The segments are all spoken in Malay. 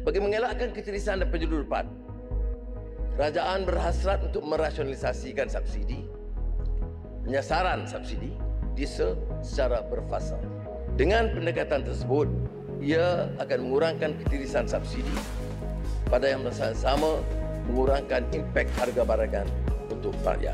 Bagi mengelakkan ketirisan dan penyeludupan, kerajaan berhasrat untuk merasionalisasikan subsidi, penyasaran subsidi diesel secara berfasa. Dengan pendekatan tersebut, ia akan mengurangkan ketirisan subsidi pada yang sama mengurangkan impak harga barangan untuk rakyat.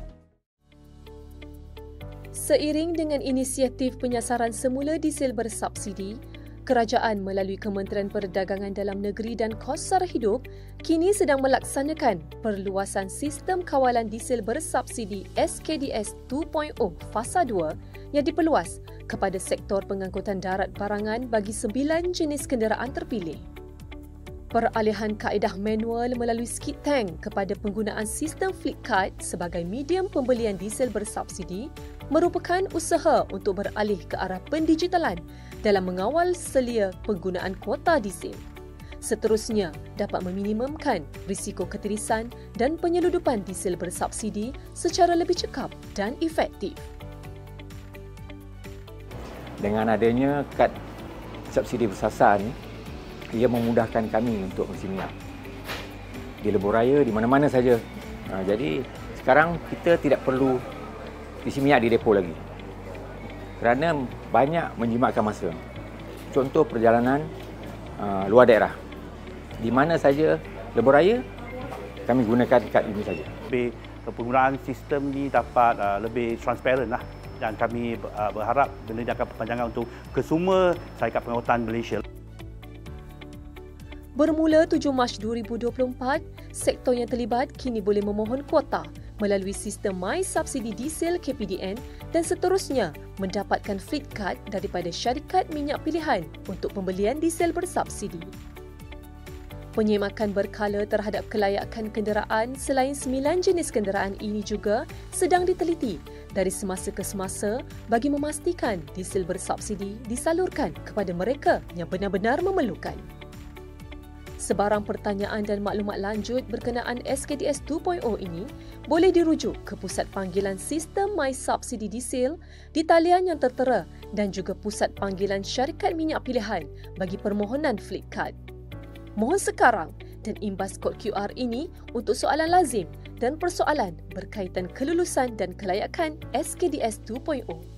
Seiring dengan inisiatif penyasaran semula diesel bersubsidi, kerajaan melalui Kementerian Perdagangan Dalam Negeri dan Kos Sara Hidup kini sedang melaksanakan perluasan sistem kawalan diesel bersubsidi SKDS 2.0 Fasa 2 yang diperluas kepada sektor pengangkutan darat barangan bagi 9 jenis kenderaan terpilih. Peralihan kaedah manual melalui skid tank kepada penggunaan sistem fleet card sebagai medium pembelian diesel bersubsidi merupakan usaha untuk beralih ke arah pendigitalan dalam mengawal selia penggunaan kuota diesel. Seterusnya, dapat meminimumkan risiko ketirisan dan penyeludupan diesel bersubsidi secara lebih cekap dan efektif. Dengan adanya kad subsidi bersasar ni, ia memudahkan kami untuk mengisi minyak di lebuh raya, di mana-mana saja. Jadi sekarang kita tidak perlu isi minyak di depo lagi kerana banyak menjimatkan masa. Contoh perjalanan luar daerah, di mana saja lebuh raya, kami gunakan kad ini saja. Penggunaan sistem ni dapat lebih transparan lah, dan kami berharap benda ini akan berpanjangan untuk kesemua syarikat pengangkutan Malaysia. Bermula 7 Mac 2024, sektor yang terlibat kini boleh memohon kuota melalui sistem My Subsidi Diesel KPDN dan seterusnya mendapatkan fleet card daripada syarikat minyak pilihan untuk pembelian diesel bersubsidi. Penyemakan berkala terhadap kelayakan kenderaan selain 9 jenis kenderaan ini juga sedang diteliti dari semasa ke semasa bagi memastikan diesel bersubsidi disalurkan kepada mereka yang benar-benar memerlukan. Sebarang pertanyaan dan maklumat lanjut berkenaan SKDS 2.0 ini boleh dirujuk ke Pusat Panggilan Sistem My Subsidi Diesel di talian yang tertera dan juga Pusat Panggilan Syarikat Minyak Pilihan bagi permohonan fleet card. Mohon sekarang dan imbas kod QR ini untuk soalan lazim dan persoalan berkaitan kelulusan dan kelayakan SKDS 2.0.